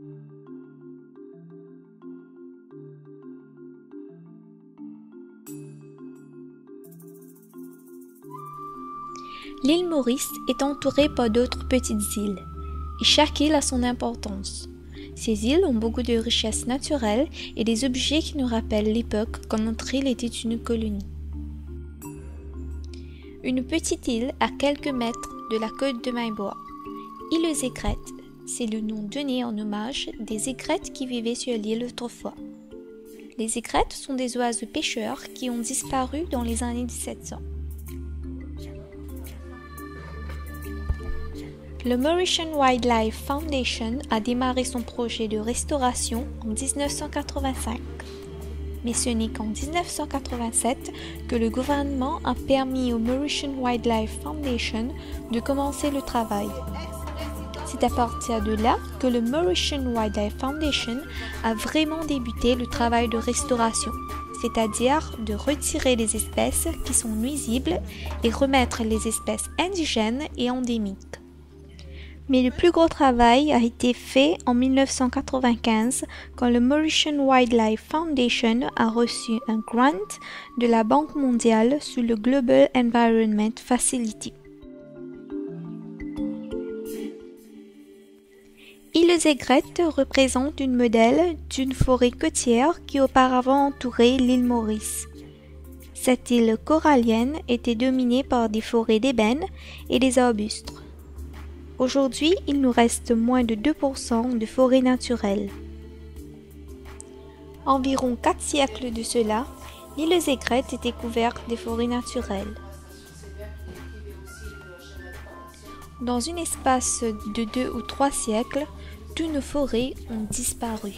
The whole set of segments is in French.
L'île Maurice est entourée par d'autres petites îles, et chaque île a son importance. Ces îles ont beaucoup de richesses naturelles et des objets qui nous rappellent l'époque quand notre île était une colonie. Une petite île à quelques mètres de la côte de Maillebois. Île aux aigrettes, c'est le nom donné en hommage des aigrettes qui vivaient sur l'île autrefois. Les aigrettes sont des oiseaux pêcheurs qui ont disparu dans les années 1700. Le Mauritian Wildlife Foundation a démarré son projet de restauration en 1985. Mais ce n'est qu'en 1987 que le gouvernement a permis au Mauritian Wildlife Foundation de commencer le travail. C'est à partir de là que le Mauritian Wildlife Foundation a vraiment débuté le travail de restauration, c'est-à-dire de retirer les espèces qui sont nuisibles et remettre les espèces indigènes et endémiques. Mais le plus gros travail a été fait en 1995 quand le Mauritian Wildlife Foundation a reçu un grant de la Banque mondiale sous le Global Environment Facility. Île aux aigrettes représente une modèle d'une forêt côtière qui auparavant entourait l'île Maurice. Cette île corallienne était dominée par des forêts d'ébène et des arbustes. Aujourd'hui, il nous reste moins de 2% de forêt naturelle. Environ 4 siècles de cela, l'île aux aigrettes était couverte des forêts naturelles. Dans un espace de 2 ou 3 siècles, toutes nos forêts ont disparu.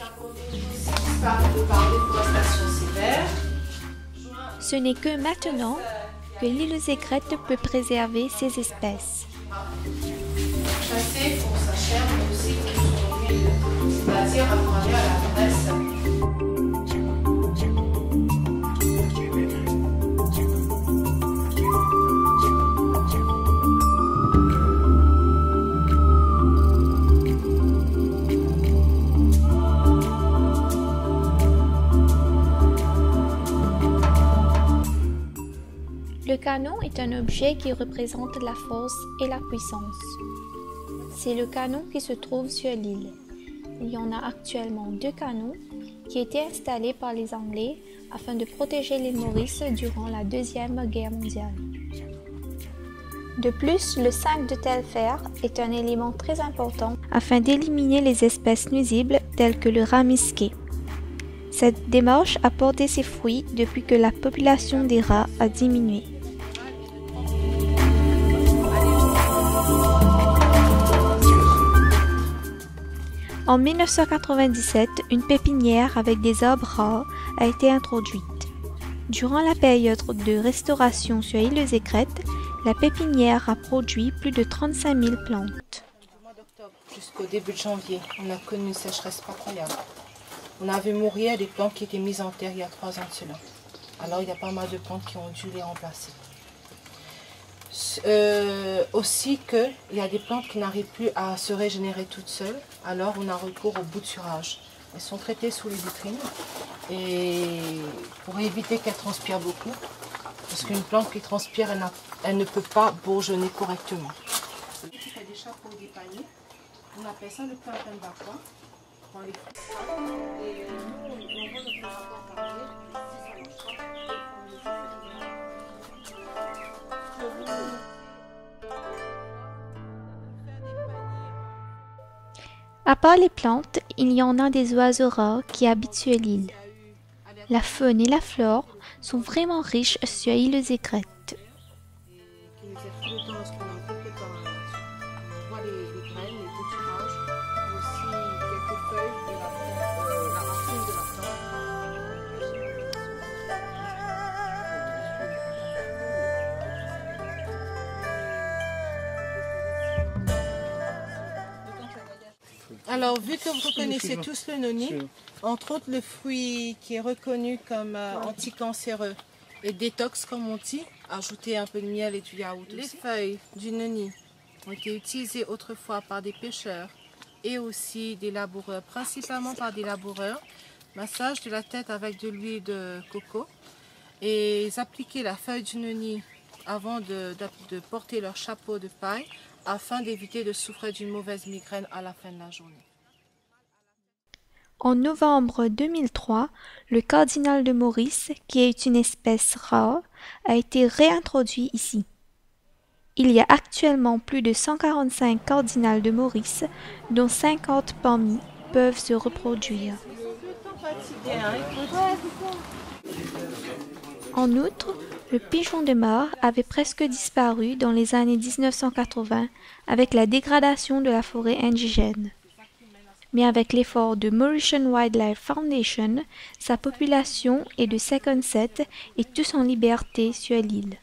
Ce n'est que maintenant que l'île aux aigrettes peut préserver ses espèces. Chasser pour sa chair, mais aussi pour son huile, c'est-à-dire à travers la graisse. Le canon est un objet qui représente la force et la puissance. C'est le canon qui se trouve sur l'île. Il y en a actuellement 2 canons qui étaient installés par les Anglais afin de protéger l'île Maurice durant la Deuxième Guerre mondiale. De plus, le 5 de Telfer est un élément très important afin d'éliminer les espèces nuisibles telles que le rat musqué. Cette démarche a porté ses fruits depuis que la population des rats a diminué. En 1997, une pépinière avec des arbres rares a été introduite. Durant la période de restauration sur île aux aigrettes, la pépinière a produit plus de 35 000 plantes. Jusqu'au début de janvier, on a connu une sécheresse pas croyable. On a vu mourir des plantes qui étaient mises en terre il y a 3 ans de cela. Alors il y a pas mal de plantes qui ont dû les remplacer. Aussi qu'il y a des plantes qui n'arrivent plus à se régénérer toutes seules, alors on a recours au bouturage. Elles sont traitées sous les vitrines et pour éviter qu'elles transpirent beaucoup, parce qu'une plante qui transpire, elle ne peut pas bourgeonner correctement. Tu fais des chapeaux, des paniers, on appelle ça le plantain de bakwa. À part les plantes, il y en a des oiseaux rares qui habitent sur l'île. La faune et la flore sont vraiment riches sur l'île aux aigrettes. Alors, vu que vous connaissez tous le noni, entre autres le fruit qui est reconnu comme anticancéreux et détox comme on dit, ajouter un peu de miel et du yaourt. Les feuilles du noni ont été utilisées autrefois par des pêcheurs et aussi des laboureurs, principalement par des laboureurs. Massage de la tête avec de l'huile de coco. Et ils appliquaient la feuille du noni avant de porter leur chapeau de paille afin d'éviter de souffrir d'une mauvaise migraine à la fin de la journée. En novembre 2003, le cardinal de Maurice, qui est une espèce rare, a été réintroduit ici. Il y a actuellement plus de 145 cardinals de Maurice, dont 50 parmi peuvent se reproduire. En outre, le pigeon de mer avait presque disparu dans les années 1980 avec la dégradation de la forêt indigène. Mais avec l'effort de Mauritian Wildlife Foundation, sa population est de 57 et tous en liberté sur l'île.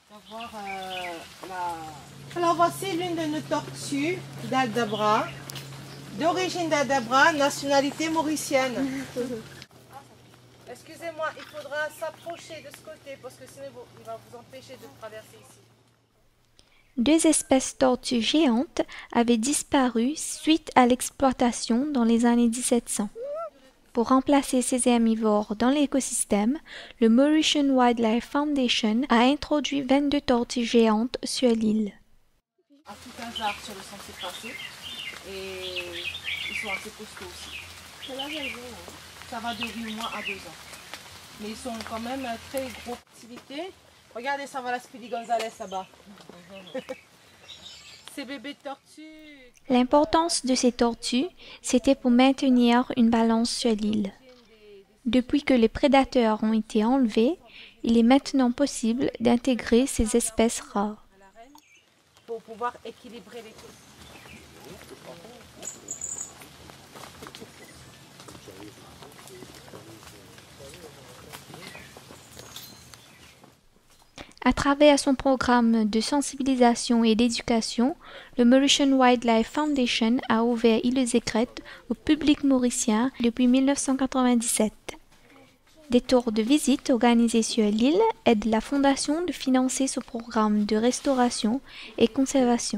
Alors voici l'une de nos tortues d'Aldabra, d'origine d'Aldabra, nationalité mauricienne. Excusez-moi, il faudra s'approcher de ce côté parce que sinon il va vous empêcher de traverser ici. Deux espèces tortues géantes avaient disparu suite à l'exploitation dans les années 1700. Pour remplacer ces herbivores dans l'écosystème, le Mauritian Wildlife Foundation a introduit 22 tortues géantes sur l'île. À tout hasard sur le sentier passé et ils sont assez costauds aussi. Ça va de 8 mois à 2 ans. Mais ils sont quand même très gros activité. Regardez, ça va la Speedy Gonzalez là-bas. Ces bébés tortues. L'importance de ces tortues, c'était pour maintenir une balance sur l'île. Depuis que les prédateurs ont été enlevés, il est maintenant possible d'intégrer ces espèces rares. Pour pouvoir équilibrer les choses. À travers son programme de sensibilisation et d'éducation, le Mauritian Wildlife Foundation a ouvert Îles Écrêtes au public mauricien depuis 1997. Des tours de visite organisés sur l'île aident la Fondation de financer ce programme de restauration et conservation.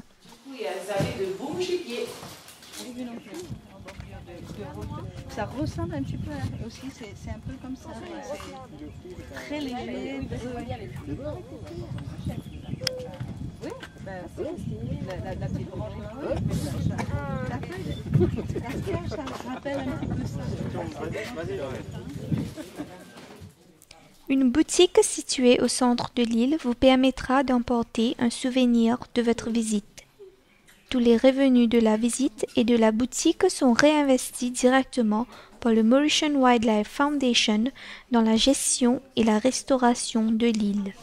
Ça ressemble un petit peu aussi, c'est un peu comme ça, c'est très léger. Oui, la petite branche, la feuille, ça rappelle un petit peu ça. Une boutique située au centre de l'île vous permettra d'emporter un souvenir de votre visite. Tous les revenus de la visite et de la boutique sont réinvestis directement par le Mauritian Wildlife Foundation dans la gestion et la restauration de l'île.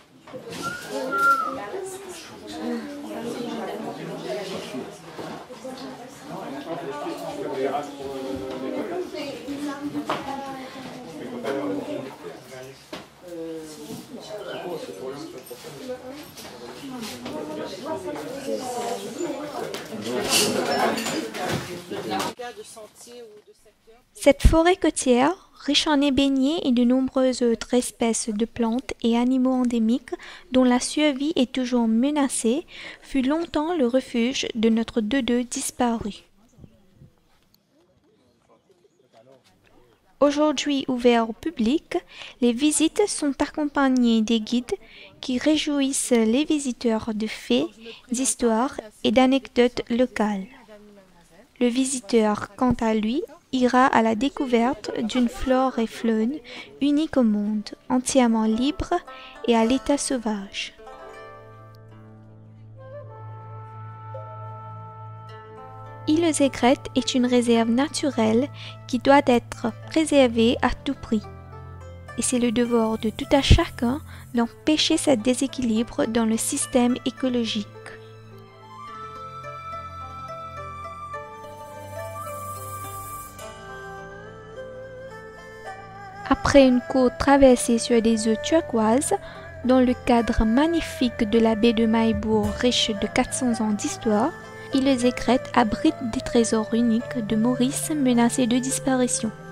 Cette forêt côtière, riche en ébéniers et de nombreuses autres espèces de plantes et animaux endémiques dont la survie est toujours menacée, fut longtemps le refuge de notre dodo disparu. Aujourd'hui ouvert au public, les visites sont accompagnées des guides qui réjouissent les visiteurs de faits, d'histoires et d'anecdotes locales. Le visiteur, quant à lui, ira à la découverte d'une flore et faune unique au monde, entièrement libre et à l'état sauvage. Îles Écrêtes est une réserve naturelle qui doit être préservée à tout prix. Et c'est le devoir de tout à chacun d'empêcher ce déséquilibre dans le système écologique. Après une courte traversée sur des eaux turquoises, dans le cadre magnifique de la baie de Maïbourg riche de 400 ans d'histoire, Îles Écrêtes abrite des trésors uniques de Maurice menacés de disparition.